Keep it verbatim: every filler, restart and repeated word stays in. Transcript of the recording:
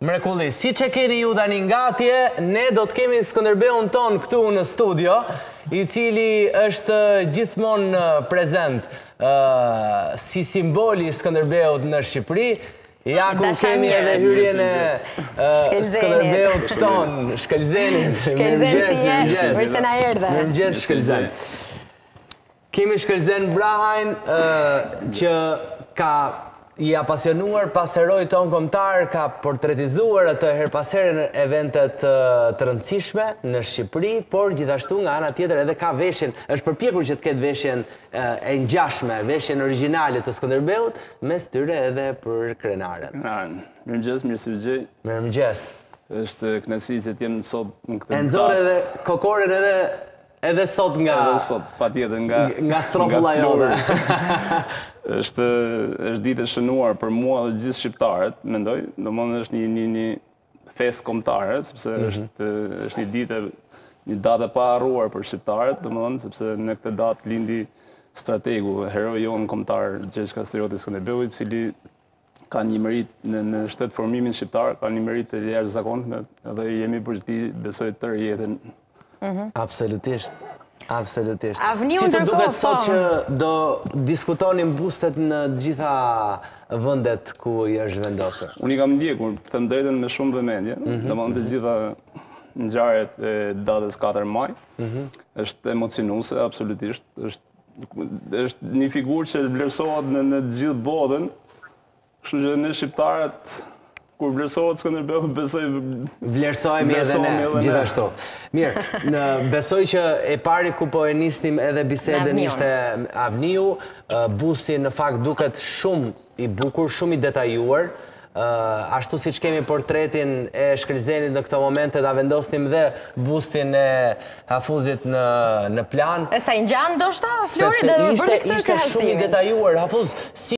Mrekulli, si që keni ju tani ngatje, ne do të kemi Skënderbeun ton këtu në studio, i cili është gjithmonë prezent si simboli Skënderbeut në Shqipëri. Ja ku kemi edhe hyrjen e Skënderbeut ton, Shkelzenit. Mirëmëngjes, mirëmëngjes. Mirëmëngjes, Shkelzen. Kemi Shkelzen Brahajn që ka i apasionuar pas heroj ton kombëtar, ka portretizuar atë her pas here në eventet të rëndësishme në Shqipëri, por gjithashtu nga ana tjetër edhe ka veshjen, është përpjekur që të ketë veshjen e ngjashme, veshjen origjinale të Skënderbeut, mes tyre edhe për krenaren. Mirëmëngjes, mirë se u gjej. Mirëmëngjes. Është kënaqësi që të jem sot në këtë. E nxorë edhe kokoren edhe edhe sot nga edhe sot patjetër nga nga strofulla jote. është është ditë e shënuar për mua dhe gjithë shqiptarët, mendoj, domthonë është një një një festë kombëtare, sepse është është një ditë një datë e paharruar për shqiptarët, domthonë sepse në këtë datë lindi strategu, heroi jon kombëtar Gjergj Kastrioti Skënderbeu, i cili ka një merit në në shtet formimin shqiptar, ka një merit të jashtëzakonshme dhe jemi për ti besoj tërë jetën. Absolutisht. Absolutisht. Si të duket sot që do diskutonim bustet në gjitha vëndet ku i është vendosur? Unë i kam ndjekur, të them drejtën, me shumë vëmendje, domethënë të gjitha ngjarjet e datës katër maj. Është emocionuese, absolutisht. Është është një figurë që vlerësohet në në të gjithë botën. Kështu që ne shqiptarët kur vlerësohet Skënderbeu, besoj vlerësohemi edhe ne gjithashtu. Mirë, besoj që e pari ku po e nisnim edhe bisedën ishte Avniu, busti në fakt duket shumë i bukur, shumë i detajuar. Ashtu si që kemi portretin e Shkelzenit në këto momente, da vendosnim dhe bustin e Hafuzit në plan. E sa i ngjan ndoshta, Flori, dhe për këtë ishte shumë i detajuar. Hafuz,